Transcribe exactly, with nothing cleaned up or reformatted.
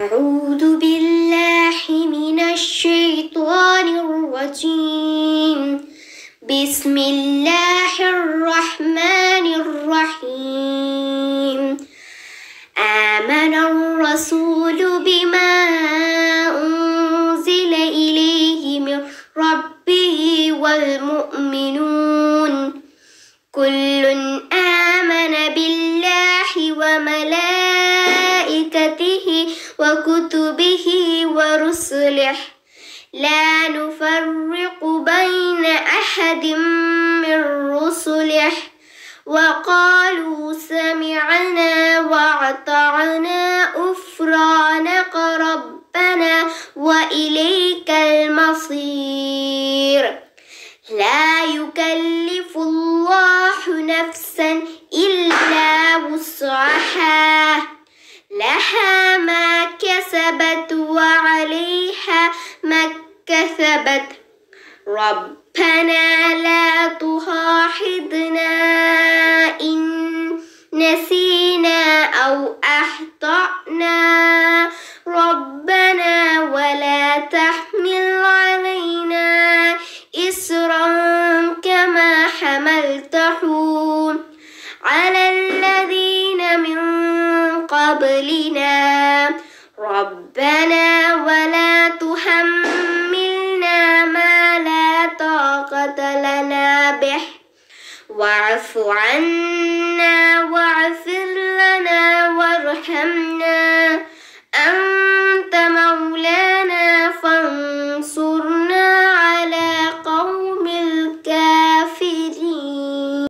أعوذ بالله من الشيطان الرجيم. بسم الله الرحمن الرحيم. آمن الرسول بما أنزل إليه من ربه والمؤمنون كل آمن بالله وملائكته وكتبه ورسله لا نفرق بين أحد من رسله وقالوا سمعنا وأطعنا غفرانك ربنا وإليك المصير. لا يكلف الله نفسا إلا وسعها لها ما كسبت وعليها ما اكتسبت. ربنا لا تؤاخذنا إن نسينا أو أخطأنا ربنا ولا تحمل علينا إصرا كما حملته على الذين من قبلنا ربنا ولا تحملنا ما لا طاقة لنا به واعف عنا